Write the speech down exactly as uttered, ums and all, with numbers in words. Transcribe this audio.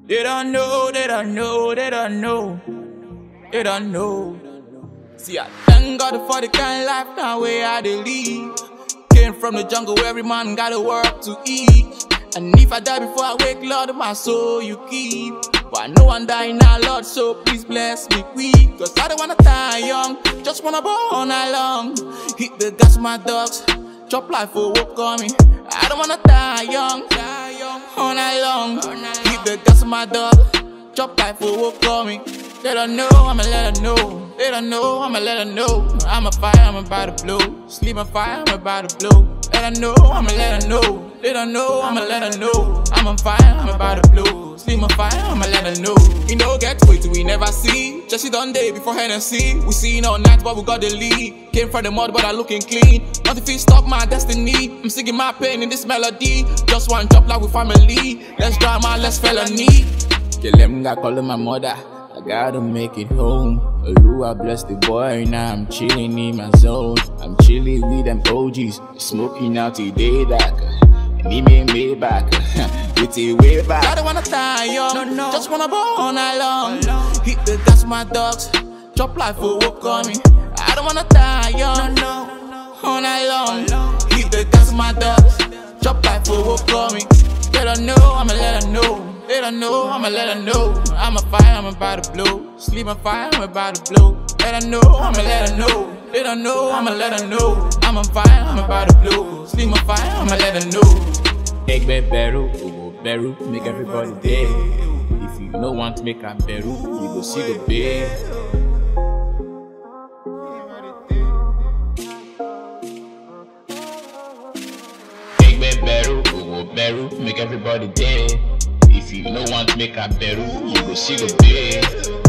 They don't know, they don't know, they don't know, they don't know. See, I thank God for the kind of life now where I dey live. Came from the jungle where every man gotta work to eat. And if I die before I wake, Lord, my soul you keep. But no one die now, Lord, so please bless me quick. Cause I don't wanna die young, just wanna burn all night long. Hit the gas, my dogs, chop life for work on me. I don't wanna die young, all night long. Hit the gas, my dog, chop life for work on me. They don't know, I'ma let her know. They don't know, I'ma let her know. I'm a fire, I'm about to blow. Sleep on fire, I'm about to blow. Let her know, I'ma let her know. They don't know, I'ma let her know. I'm on fire, I'm about to blow. Sleep on fire, I'ma let her know. We no get wait, we never see. Just sit on day before Hennessy. We seen all night, but we got the lead. Came from the mud, but I looking clean. Nothing fit stop my destiny. I'm singing my pain in this melody. Just one drop like with family. Let's drama, let's felony. Kill them, got calling my mother. I gotta make it home. Oluwa bless the boy, now I'm chilling in my zone. I'm chilling with them O Gs, smoking out the day that need me way back, with it way back. I don't wanna die young, no, no. Just wanna burn all night long. Hit the gas, my dogs, chop life for work on me. I don't wanna die young, no, no. All night long. Hit the gas, my dogs, chop life for work on me. Let her know, I'ma let her know. They don't know, I'ma let her know. I'm a fire, I'm about to blow. Sleep on fire, I'm about to blow. Let her know, I'ma let her know. They don't know, I'ma let her know. I'm on fire, I'm about to blow. Sleep on fire, I'ma let her know. Egg bed barrel, oh barrel, make everybody dead. If you don't want to make a barrel, you go see the bed. Egg bed barrel, oh barrel, make everybody dead. If you don't want to make a barrel, you go see the bed.